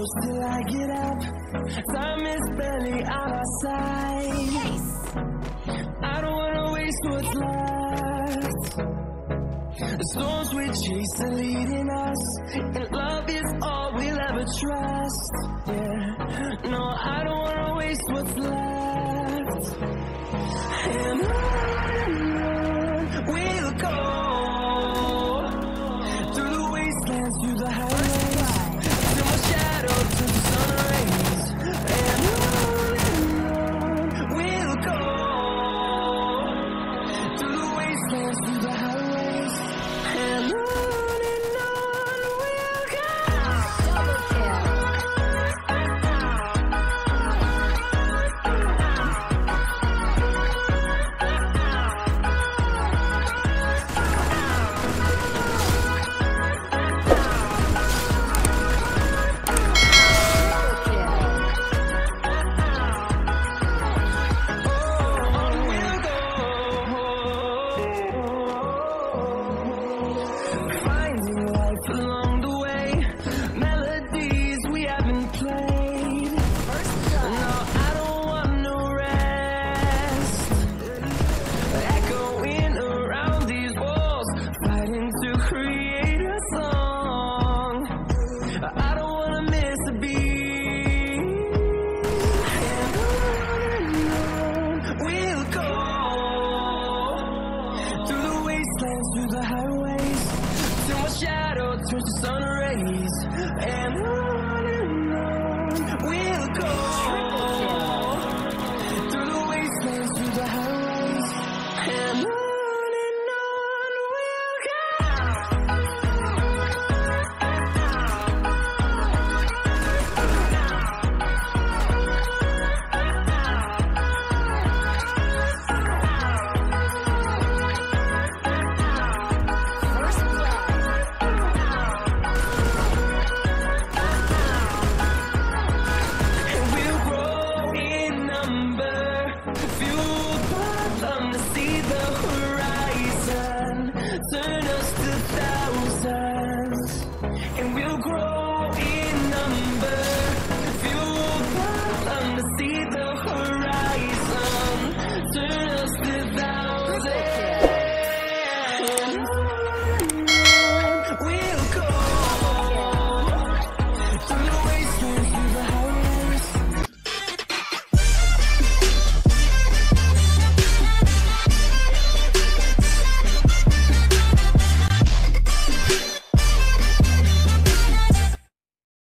close till I get up. Time is barely on our side. I don't wanna waste what's left. The storms we chase are leading us, and love is all we'll ever trust. Yeah, no, I don't wanna waste what's left. And